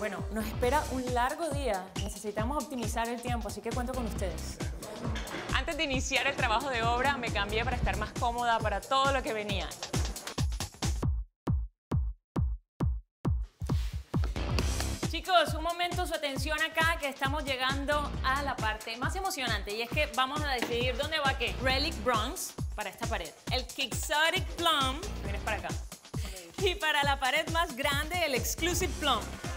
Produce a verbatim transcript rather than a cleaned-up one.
Bueno, nos espera un largo día. Necesitamos optimizar el tiempo, así que cuento con ustedes. Antes de iniciar el trabajo de obra, me cambié para estar más cómoda para todo lo que venía. Chicos, un momento, su atención acá, que estamos llegando a la parte más emocionante. Y es que vamos a decidir dónde va qué. Relic Bronze, para esta pared. El Quixotic Plum, vienes para acá. Y para la pared más grande, el Exclusive Plum.